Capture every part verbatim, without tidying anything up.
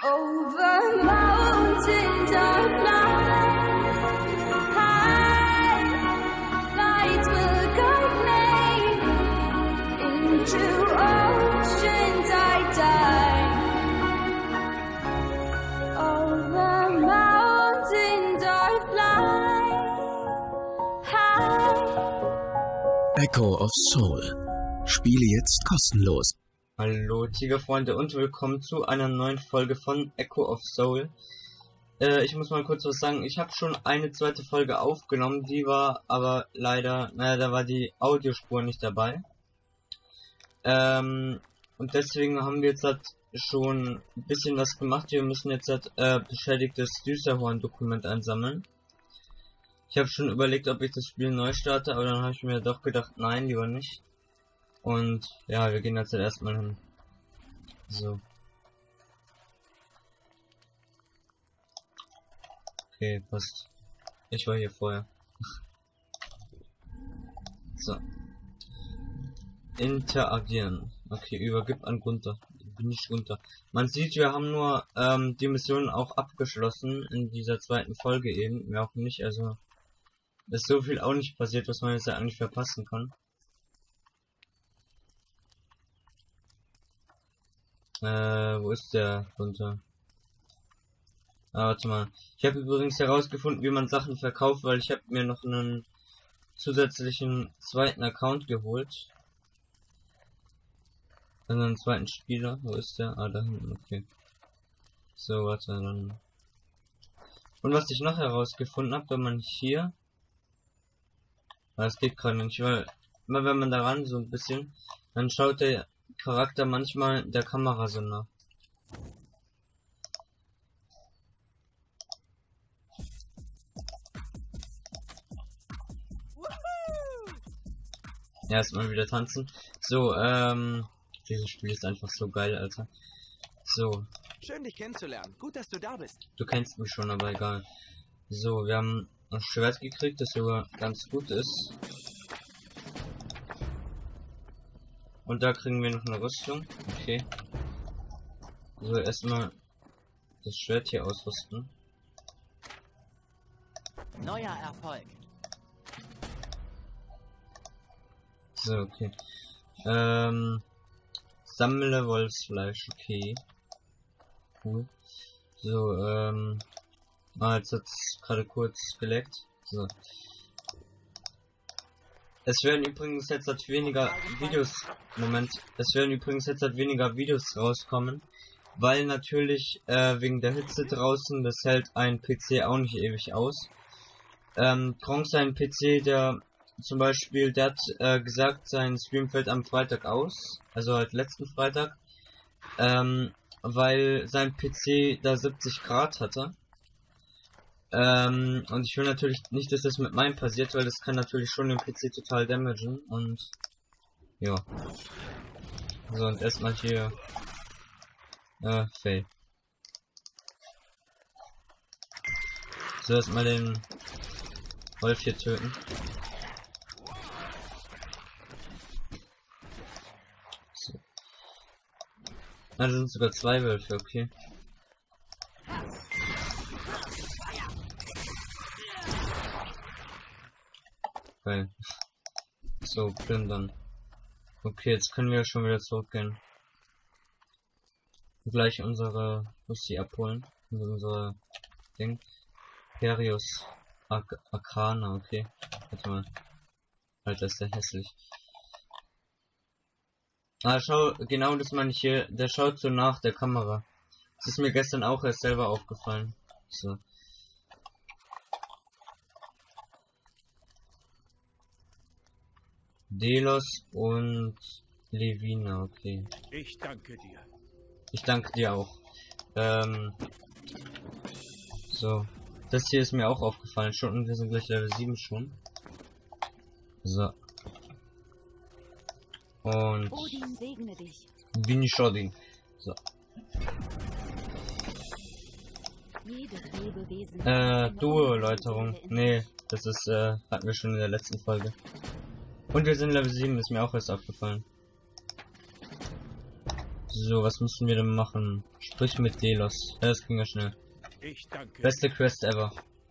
Over mountains I fly, high lights will guide me, into oceans I dive. Over mountains I fly, high. Echo of Soul. Spiele jetzt kostenlos. Hallo Tigerfreunde und willkommen zu einer neuen Folge von Echo of Soul. Äh, ich muss mal kurz was sagen, ich habe schon eine zweite Folge aufgenommen, die war aber leider, naja, da war die Audiospur nicht dabei. Ähm, und deswegen haben wir jetzt halt schon ein bisschen was gemacht. Wir müssen jetzt halt äh, beschädigtes Düsterhorn-Dokument einsammeln. Ich habe schon überlegt, ob ich das Spiel neu starte, aber dann habe ich mir doch gedacht, nein, lieber nicht. Und ja, wir gehen jetzt halt erstmal hin. So. Okay, passt. Ich war hier vorher. So. Interagieren. Okay, übergib an Gunther. Bin ich Gunther. Man sieht, wir haben nur ähm, die Mission auch abgeschlossen in dieser zweiten Folge eben. Wir auch nicht, also ist so viel auch nicht passiert, was man jetzt ja eigentlich verpassen kann. Äh, wo ist der runter? Ah, warte mal. Ich habe übrigens herausgefunden, wie man Sachen verkauft, weil ich habe mir noch einen zusätzlichen zweiten Account geholt. Dann einen zweiten Spieler. Wo ist der? Ah, da hinten, okay. So, warte, dann. Und was ich noch herausgefunden habe, wenn man hier. Das geht gerade nicht, weil immer wenn man daran so ein bisschen, dann schaut der Charakter manchmal der Kamera so nach. Ja, erstmal wieder tanzen. So, ähm, dieses Spiel ist einfach so geil, Alter. So. Schön, dich kennenzulernen. Gut, dass du da bist. Du kennst mich schon, aber egal. So, wir haben ein Schwert gekriegt, das sogar ganz gut ist. Und da kriegen wir noch eine Rüstung. Okay. So, erstmal das Schwert hier ausrüsten. Neuer Erfolg. So, okay. Ähm, sammle Wolfsfleisch, okay. Cool. So, ähm, ah, jetzt hat's gerade kurz geleckt. So. Es werden übrigens jetzt halt weniger Videos, Moment, es werden übrigens jetzt halt weniger Videos rauskommen, weil natürlich äh, wegen der Hitze draußen, das hält ein P C auch nicht ewig aus. Ähm, Kronk sein P C, der zum Beispiel, der hat äh, gesagt, sein Stream fällt am Freitag aus, also halt letzten Freitag, ähm, weil sein P C da siebzig Grad hatte. Ähm, und ich will natürlich nicht, dass das mit meinem passiert, weil das kann natürlich schon den P C total damagen und ja. So, und erstmal hier äh, Fail. So, erstmal den Wolf hier töten. So. Ah, da sind sogar zwei Wölfe, okay. Okay. So, plündern. Okay, jetzt können wir schon wieder zurückgehen. Und gleich unsere Lucy abholen. Unsere Ding. Perius Ak Akana, okay. Warte mal. Alter, ist der hässlich. Ah, schau, genau das meine ich hier. Der schaut so nach der Kamera. Das ist mir gestern auch erst selber aufgefallen. So. Delos und Levina, okay. Ich danke dir. Ich danke dir auch. Ähm, so. Das hier ist mir auch aufgefallen schon und wir sind gleich Level sieben schon. So. Und Odin segne dich. Bini Shodin. So. Jedes Lebewesen. Äh, Duo-Erläuterung. Nee, das ist, äh, hatten wir schon in der letzten Folge. Und wir sind Level sieben, ist mir auch erst aufgefallen. So, was müssen wir denn machen? Sprich mit Delos. Ja, das ging ja schnell. Ich danke. Beste Quest ever.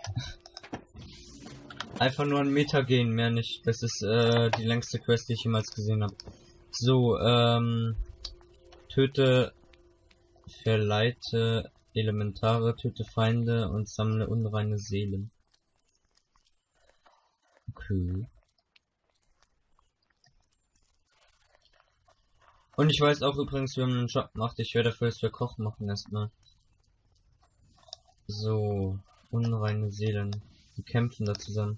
Einfach nur einen Meter gehen, mehr nicht. Das ist äh, die längste Quest, die ich jemals gesehen habe. So, ähm... töte, verleite Elementare, töte Feinde und sammle unreine Seelen. Okay. Und ich weiß auch übrigens, wir haben einen Job gemacht. Ich werde dafür, dass wir Koch machen erstmal. So, unreine Seelen. Die kämpfen da zusammen.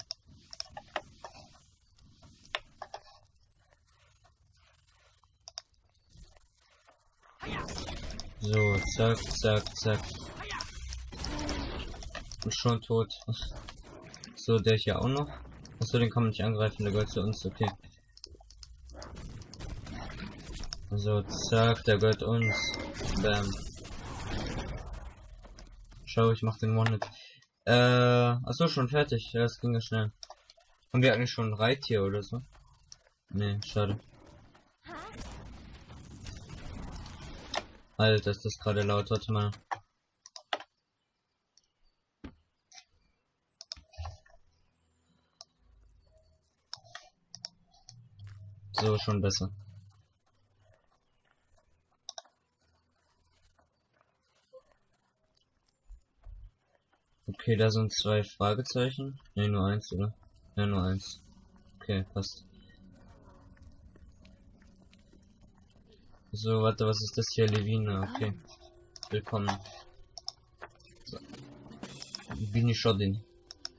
So, zack, zack, zack. Und schon tot. So, der hier auch noch. Achso, den kann man nicht angreifen, der gehört zu uns, okay. So, zack, der gehört uns. Bam. Schau, ich mach den One-Hit. Äh, achso, schon fertig. Ja, das ging ja schnell. Haben wir eigentlich schon ein Reittier oder so? Nee, schade. Alter, ist das gerade laut, warte mal. So, schon besser. Okay, da sind zwei Fragezeichen. Ne, nur eins, oder? Ja, nur eins. Okay, passt. So, warte, was ist das hier? Levina, okay. Willkommen. So. Bin ich schon den.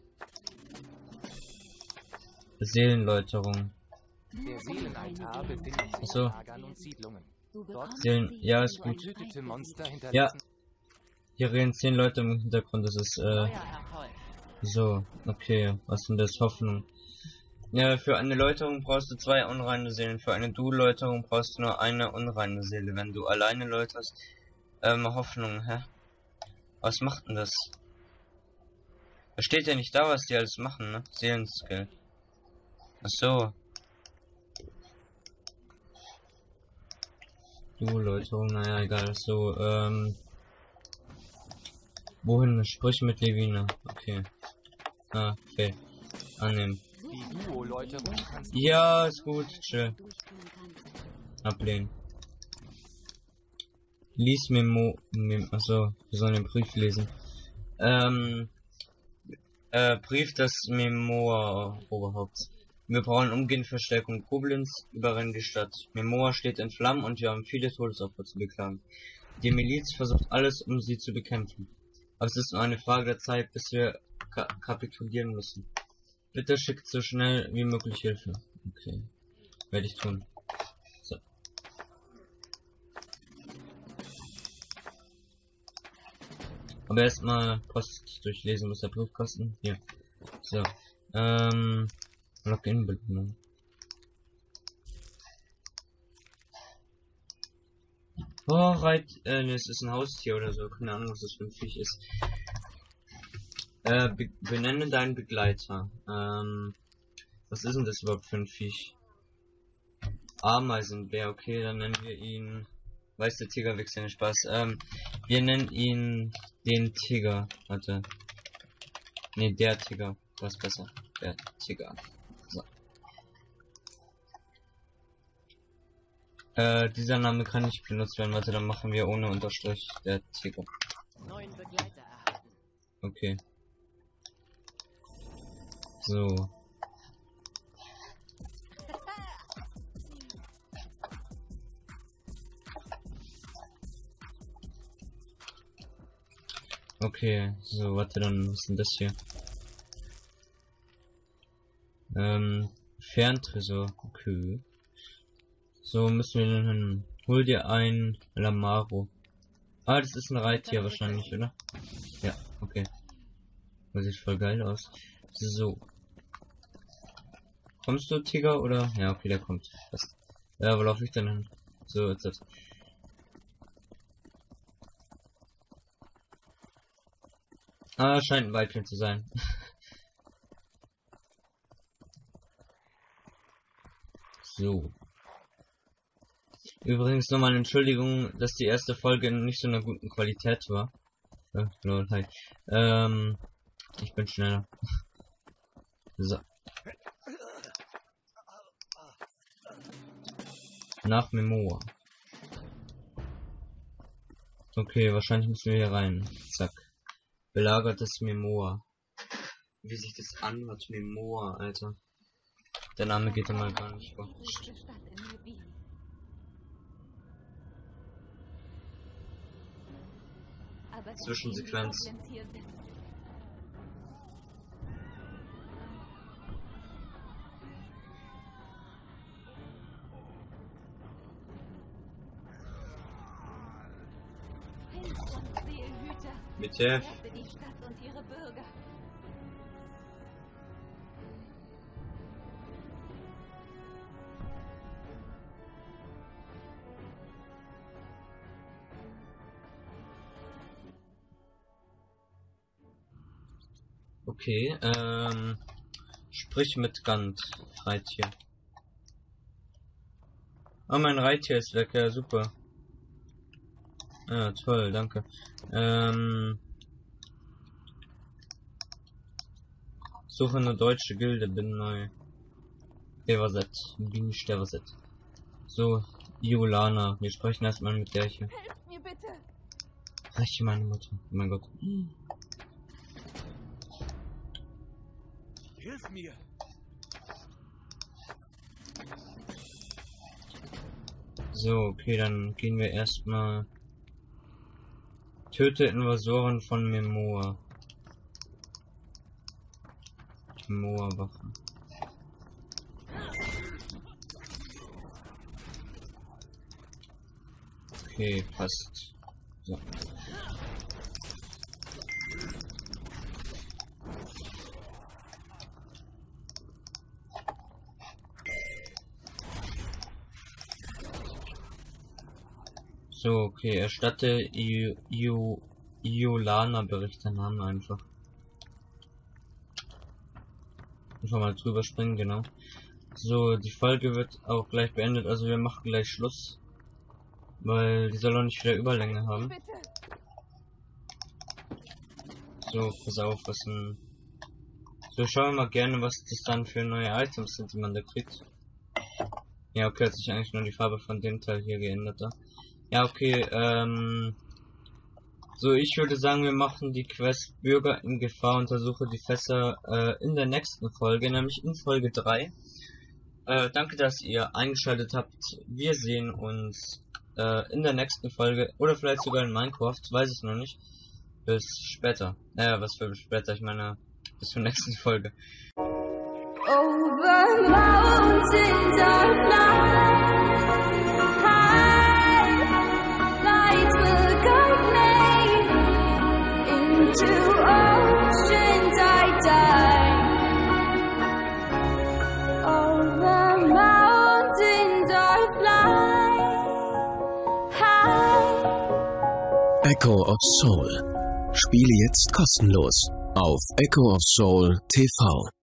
Seelenläuterung. Der Seelenaltar befindet sich So. in Lagern und Siedlungen. Dort Seelen, ja, ist ein gut. tötete Monster Ja. hinterlassen. Hier reden zehn Leute im Hintergrund, das ist, äh, Neuer Erfolg. so, okay, was sind das? Hoffnung. Ja, für eine Läuterung brauchst du zwei unreine Seelen, für eine Du-Läuterung brauchst du nur eine unreine Seele. Wenn du alleine läuterst, ähm, Hoffnung, hä? Was macht denn das? Da steht ja nicht da, was die alles machen, ne? Seelenskill. Ach so. Du-Läuterung, naja, egal, so, ähm... wohin? Sprich mit Levina. Okay. Ah, okay. Annehmen. Die Duo-Läuterung kannst du Ja, ist gut. Chill. Ablehnen. Lies Memo... Mem Achso, wir sollen den Brief lesen. Ähm... Äh, Brief des Memoa Oberhaupts. Wir brauchen umgehend Verstärkung. Koblenz überrennt die Stadt. Memoa steht in Flammen und wir haben viele Todesopfer zu beklagen. Die Miliz versucht alles, um sie zu bekämpfen. Aber es ist nur eine Frage der Zeit, bis wir ka kapitulieren müssen. Bitte schickt so schnell wie möglich Hilfe. Okay. Werde ich tun. So. Aber erstmal Post durchlesen, muss der Brief kosten. Hier. So. Ähm. Login-Bedienung. Oh, Reit, äh, ne, es ist ein Haustier oder so. Keine Ahnung, was das für ein Viech ist. Äh, be benenne deinen Begleiter. Ähm, was ist denn das überhaupt für ein Viech? Ameisenbär, okay, dann nennen wir ihn... Weiß der Tiger wächst ja nicht Spaß. Ähm, wir nennen ihn den Tiger. Warte. Ne, der Tiger. Das ist besser. Der Tiger. So. Äh, dieser Name kann nicht benutzt werden. Warte, dann machen wir ohne Unterstrich der Tiger. neuen Begleiter erhalten. Okay. So. Okay, so, warte, dann, was ist denn das hier? Ähm, Ferntresor, okay. So, müssen wir dann hin. Hol dir ein Lamaro. Ah, das ist ein Reittier wahrscheinlich, oder? Ja, okay. Das sieht voll geil aus. So. Kommst du, Tiger, oder? Ja, okay, der kommt. Was? Ja, wo laufe ich denn hin? So, jetzt. jetzt. Ah, scheint ein Weibchen zu sein. So. Übrigens nochmal eine Entschuldigung, dass die erste Folge in nicht so einer guten Qualität war. Äh, lol, hi. Ähm, ich bin schneller. So. Nach Memoa. Okay, wahrscheinlich müssen wir hier rein. Zack. Belagertes Memoa. Wie sich das anhört, Memoa, Alter. Der Name geht ja mal gar nicht vor. Größte Stadt in Levin. Aber es Zwischensequenz. ist wenig, hier sind. Pilz und Seelenhüter. Mit der Rette die Stadt und ihre Bürger. Okay, ähm, sprich mit Gant, Reittier. Ah, mein Reittier ist weg, ja, super. Ah, toll, danke. Ähm, suche eine deutsche Gilde, bin neu. Devaset, bin ich Devaset. So, Iolana, wir sprechen erstmal mit der hier. Helft mir bitte. Rechte meine Mutter, oh mein Gott. Hilf mir! So, okay, dann gehen wir erstmal. Töte Invasoren von Memoa. Memoa-Waffen. Okay, passt. So. So, okay, erstatte I I Iolana Bericht, der Name einfach. Einfach mal drüber springen, genau. So, die Folge wird auch gleich beendet, also wir machen gleich Schluss. Weil die soll auch nicht wieder Überlänge haben. Bitte. So, pass auf, was ein... So, schauen wir mal gerne, was das dann für neue Items sind, die man da kriegt. Ja, okay, hat sich eigentlich nur die Farbe von dem Teil hier geändert da. Ja, okay, ähm... so, ich würde sagen, wir machen die Quest Bürger in Gefahr, untersuche die Fässer äh, in der nächsten Folge, nämlich in Folge drei. Äh, danke, dass ihr eingeschaltet habt. Wir sehen uns äh, in der nächsten Folge, oder vielleicht sogar in Minecraft, weiß ich noch nicht. Bis später. Naja, was für später, ich meine, bis zur nächsten Folge. Over mountains I fly, high, light will guide me, into oceans I dive. Over mountains I fly, high. Echo of Soul. Spiele jetzt kostenlos auf Echo of Soul T V.